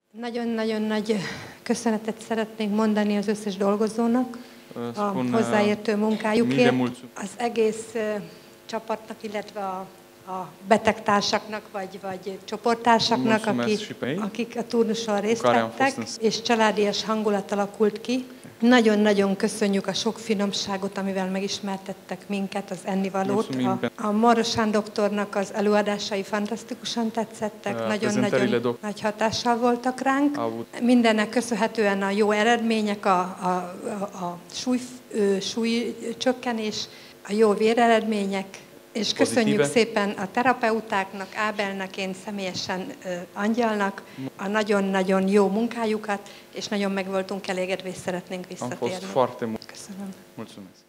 Nagyon-nagyon nagy köszönetet szeretnénk mondani az összes dolgozónak a hozzáértő munkájukért, az egész csapatnak, illetve a betegtársaknak, vagy csoporttársaknak, akik a turnuson részt vettek, és családias hangulat alakult ki. Nagyon-nagyon köszönjük a sok finomságot, amivel megismertettek minket, az ennivalót. A Marosán doktornak az előadásai fantasztikusan tetszettek, nagyon-nagyon nagy hatással voltak ránk. Mindennek köszönhetően a jó eredmények, a súlycsökkenés, a jó véreredmények, és köszönjük szépen a terapeutáknak, Ábelnek, én személyesen Angyalnak a nagyon-nagyon jó munkájukat, és nagyon meg voltunk elégedve, és szeretnénk visszatérni. Köszönöm.